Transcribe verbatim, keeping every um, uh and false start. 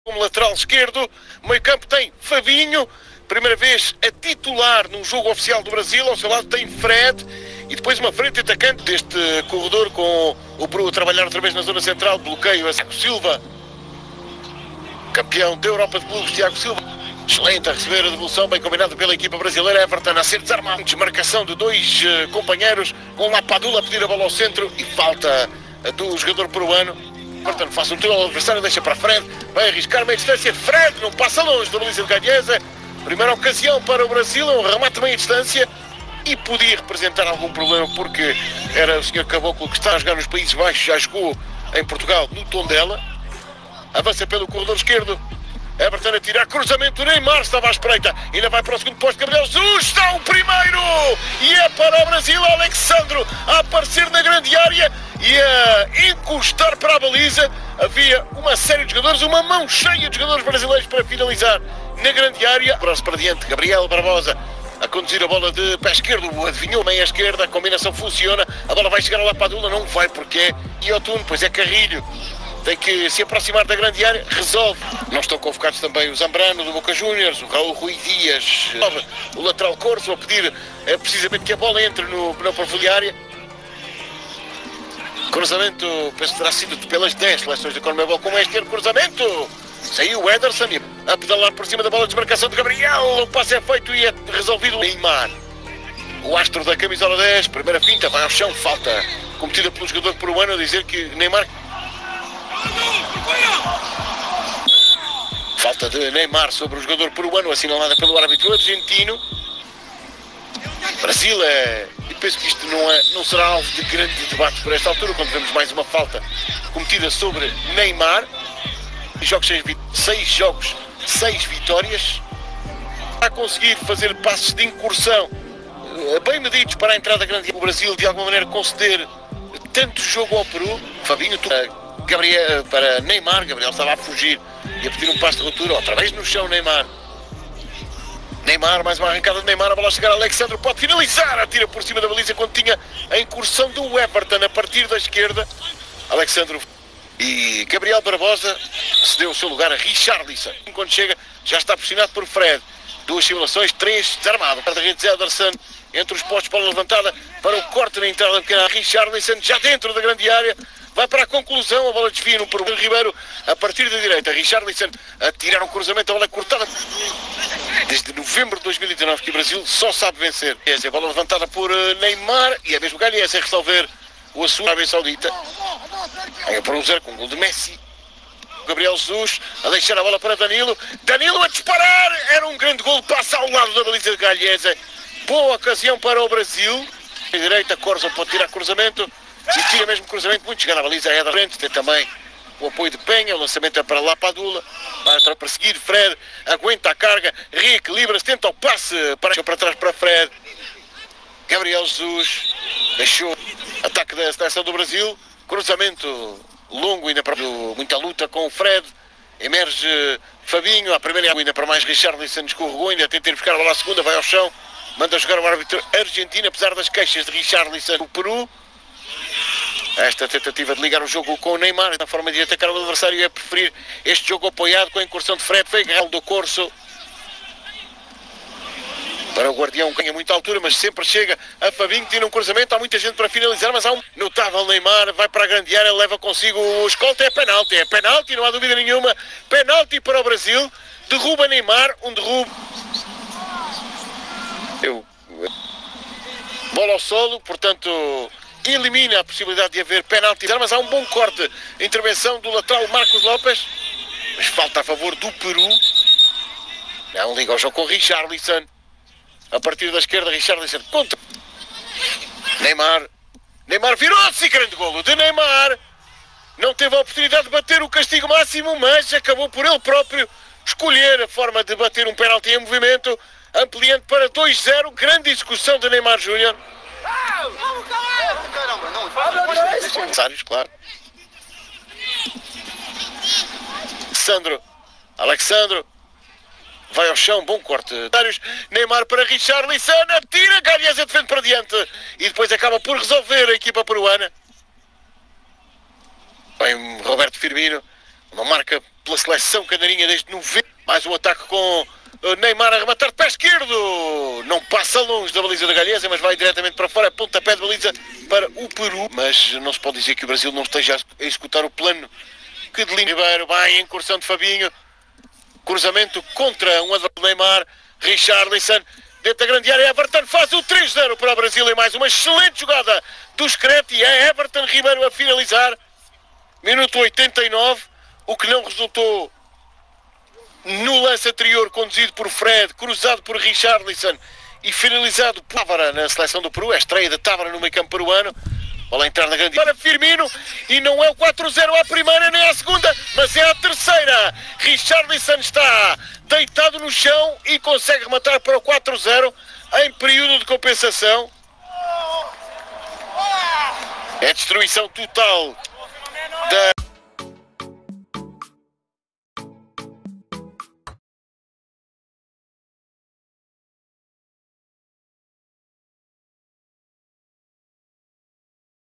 Como lateral esquerdo, meio campo tem Fabinho, primeira vez a titular num jogo oficial do Brasil, ao seu lado tem Fred, e depois uma frente atacante deste corredor com o Bru a trabalhar outra vez na zona central, bloqueio a Thiago Silva, campeão da Europa de Clubes, Thiago Silva, excelente a receber a devolução, bem combinado pela equipa brasileira, Everton a ser desarmado, desmarcação de dois uh, companheiros, com Lapadula a pedir a bola ao centro, e falta uh, do jogador peruano. Everton faz um tiro ao adversário, deixa para Fred, vai arriscar meia distância, Fred não passa longe da baliza de Galhesa, primeira ocasião para o Brasil, um remate meia distância, e podia representar algum problema, porque era o senhor Caboclo que está a jogar nos Países Baixos, já jogou em Portugal no Tondela, avança pelo corredor esquerdo, Everton a tirar, cruzamento, Neymar estava à espreita, ainda vai para o segundo posto, Gabriel Jesus, está o primeiro, e é para o Brasil, Alexandro a aparecer na grande área, e a encostar para a baliza. Havia uma série de jogadores, uma mão cheia de jogadores brasileiros para finalizar na grande área. Próximo para diante, Gabriel Barbosa a conduzir a bola de pé esquerdo, adivinhou meia esquerda, a combinação funciona, a bola vai chegar ao Lapadula, não vai porque é Iotun, pois é Carrilho, tem que se aproximar da grande área, resolve. Não estão convocados também o Zambrano do Boca Juniors, o Raul Rui Dias, o lateral Corso a pedir é, precisamente que a bola entre no, na profunda cruzamento, penso que terá sido pelas dez seleções da Conmebol, como é esquerdo, cruzamento, saiu o Ederson a pedalar por cima da bola de desmarcação de Gabriel, o passe é feito e é resolvido. Neymar, o astro da camisola dez, primeira finta, vai ao chão, falta cometida pelo jogador peruano, a dizer que Neymar... Falta de Neymar sobre o jogador peruano, assinalada pelo árbitro argentino. Brasil é... E penso que isto não, é, não será alvo de grande debate por esta altura, quando vemos mais uma falta cometida sobre Neymar. Jogos, seis, seis jogos, seis vitórias. A conseguir fazer passos de incursão bem medidos para a entrada grande. O Brasil, de alguma maneira, conceder tanto jogo ao Peru. Fabinho, tu... Gabriel, para Neymar, Gabriel estava a fugir e a pedir um passo de ruptura, outra vez no chão Neymar. Neymar, mais uma arrancada de Neymar, a bola a chegar a Alexandre, pode finalizar, atira por cima da baliza quando tinha a incursão do Everton a partir da esquerda. Alexandre e Gabriel Barbosa cedeu o seu lugar a Richarlison. Quando chega, já está pressionado por Fred. Duas simulações, três, desarmado. A rede de Ederson, entre os postos, bola levantada para o corte na entrada pequena. Richarlison já dentro da grande área. Vai para a conclusão, a bola desvia no Peru. Ribeiro a partir da direita. Richarlison a tirar um cruzamento, a bola é cortada. Desde novembro de dois mil e dezanove que o Brasil só sabe vencer. A bola levantada por Neymar e é mesmo Galhesa a resolver o assunto da Arábia Saudita. É para o zero com o gol de Messi. Gabriel Jesus a deixar a bola para Danilo. Danilo a disparar. Era um grande gol. Passa ao lado da baliza de Galhesa. Boa ocasião para o Brasil. À direita, Corso pode tirar cruzamento. E tira mesmo cruzamento, muito chegar à baliza, é da frente, tem também o apoio de Penha, o lançamento é para Lapadula, para perseguir, Fred aguenta a carga, reequilibra-se, tenta o passe, para, para trás para Fred, Gabriel Jesus, deixou ataque da seleção do Brasil, cruzamento longo, ainda para muita luta com o Fred, emerge Fabinho, a primeira ainda para mais Richarlison escorregou, ainda tenta ir buscar a bola à segunda, vai ao chão, manda jogar o árbitro argentino, apesar das queixas de Richarlison no Peru. Esta tentativa de ligar o jogo com o Neymar, na forma de atacar o adversário, é preferir este jogo apoiado com a incursão de Fred, foi agarrado do Corso. Para o Guardião ganha muita altura, mas sempre chega a Fabinho, tira um cruzamento, há muita gente para finalizar, mas há um notável Neymar, vai para a grande área, leva consigo o escolta, é penalti, é penalti, não há dúvida nenhuma, penalti para o Brasil, derruba Neymar, um derrubo. Eu... Bola ao solo, portanto... elimina a possibilidade de haver penalti, mas há um bom corte, intervenção do lateral Marcos Lopes, mas falta a favor do Peru. Não liga ao jogo com Richarlison, a partir da esquerda Richarlison contra Neymar, Neymar virou-se, grande golo de Neymar, não teve a oportunidade de bater o castigo máximo, mas acabou por ele próprio escolher a forma de bater um penalti em movimento, ampliando para dois zero, grande execução de Neymar Júnior. Caramba, não, faz claro. Sandro, Alexandre, vai ao chão, bom corte. Neymar para Richarlison, tira, Galhesa defende para diante e depois acaba por resolver a equipa peruana. Bem, Roberto Firmino, uma marca pela seleção canarinha desde novembro. Mais um ataque com Neymar a rematar de pé esquerdo. Não passa longe da baliza da Galhesa, mas vai diretamente para fora. Pontapé de baliza para o Peru. Mas não se pode dizer que o Brasil não esteja a executar o plano que delinea. Ribeiro, vai, incursão de Fabinho. Cruzamento contra um adversário Neymar. Richarlison, dentro da grande área. Everton faz o três a zero para o Brasil. E mais uma excelente jogada do Screte. E é Everton Ribeiro a finalizar. Minuto oitenta e nove. O que não resultou no lance anterior, conduzido por Fred, cruzado por Richarlison e finalizado por Távora na seleção do Peru. É a estreia de Távora no meio campo peruano. Bola a entrar na grande para Firmino e não é o quatro a zero à primeira nem à segunda, mas é a terceira. Richarlison está deitado no chão e consegue rematar para o quatro a zero em período de compensação. É destruição total da...